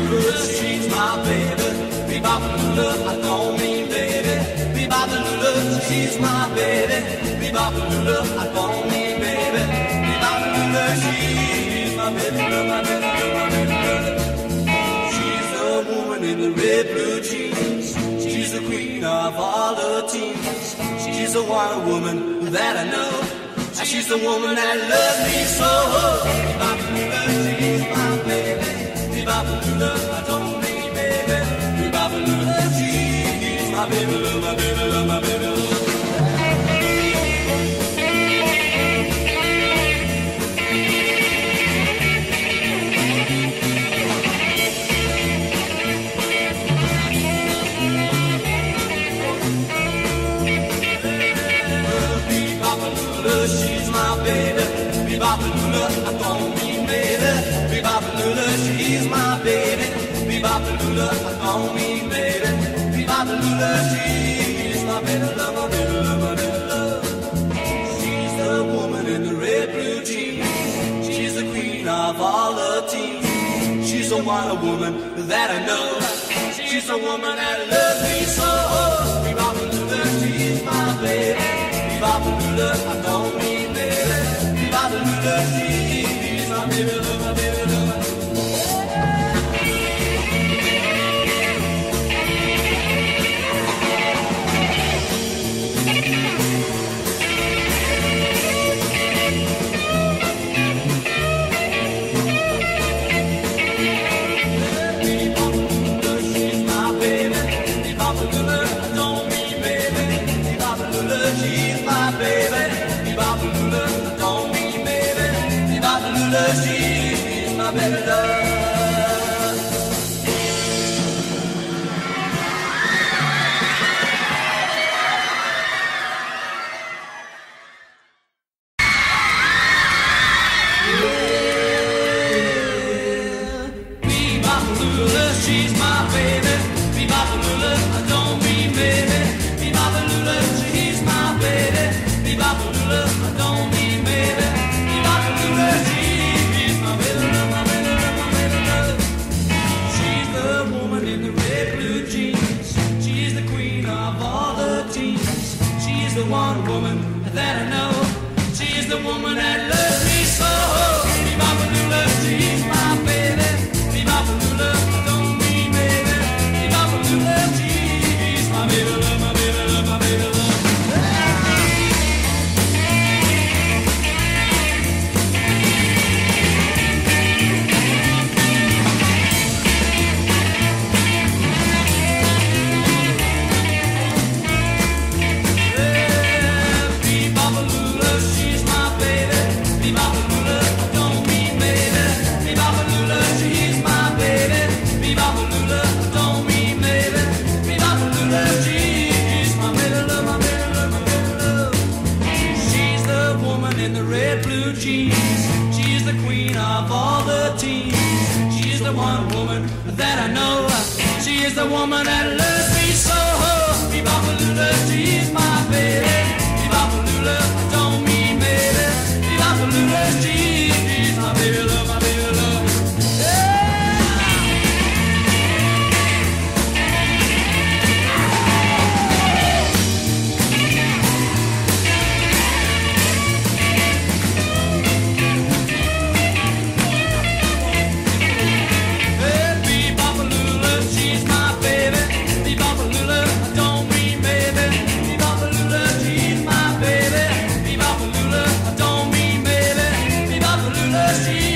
she's my baby. Bebop-a-lula, I don't mean baby. Bebop-a-lula, she's my baby. Bebop-a-lula, I don't mean baby. Bebop-a-lula, she's my baby, my baby, my baby. She's the woman in the red blue jeans. She's the queen of all the teens. She's the one woman that I know. She's the woman that loves me so. Bebop-a-lula, she's my baby. Bebop-a-lula, I don't mean baby. Bebop-a-lula, she's my baby, love, my baby, love, my baby, love. She's my baby. Bebop-a-lula, I don't mean baby. Bebop-a-lula, she's my baby. Bebop-a-lula, I don't mean baby. Bebop-a-lula, she's my baby, love, my baby, love, my baby, love. She's the woman in the red blue jeans. She's the queen of all the teens. She's the one woman that I know. She's the woman that loves me so. Bebop-a-lula, she's my baby. Bebop-a-lula, I don't mean baby. Bebop-a-lula, she's my baby, love, my baby, love. Bebop-a-lula, she's my baby. Bebop-a-lula, I don't mean baby. Bebop-a-lula, she's my baby. Bebop-a-lula, I don't mean baby. Bebop-a-lula, she's my baby, love. Bebop-a-lula, she's my baby. Bebop-a-lula, I don't mean baby. Bebop-a-lula, she's my baby. Bebop-a-lula, I don't mean baby. Bebop-a-lula, she's my baby, love, my baby, love, my baby, love. She's the woman in the red blue jeans. She's the queen of all the teens. She's the one woman that I know. She's the woman that loves me so. Bebop-a-lula, she's my baby. Bebop-a-lula, I don't mean baby. Bebop-a-lula, she's my baby, love, my baby, love, my baby, love. Bebop-a-lula, she's my baby. Bebop-a-lula, I don't mean baby. Bebop-a-lula, she's my baby. Bebop-a-lula, I don't mean baby. Bebop-a-lula, she's my baby, love, my baby, love, my baby, love. She's the woman in the red blue jeans. She's the queen of all the teens. She's the one woman that I know. She is the woman that loves me so. Bebop-a-lula, she's my baby. Bebop-a-lula, I don't mean baby. Bebop-a-lula, she's my baby, love, my baby, love. Bebop-a-lula, she's my baby. Bebop-a-lula, I don't mean baby. Bebop-a-lula, she's my baby. Bebop-a-lula, I don't mean baby. Bebop-a-lula, she's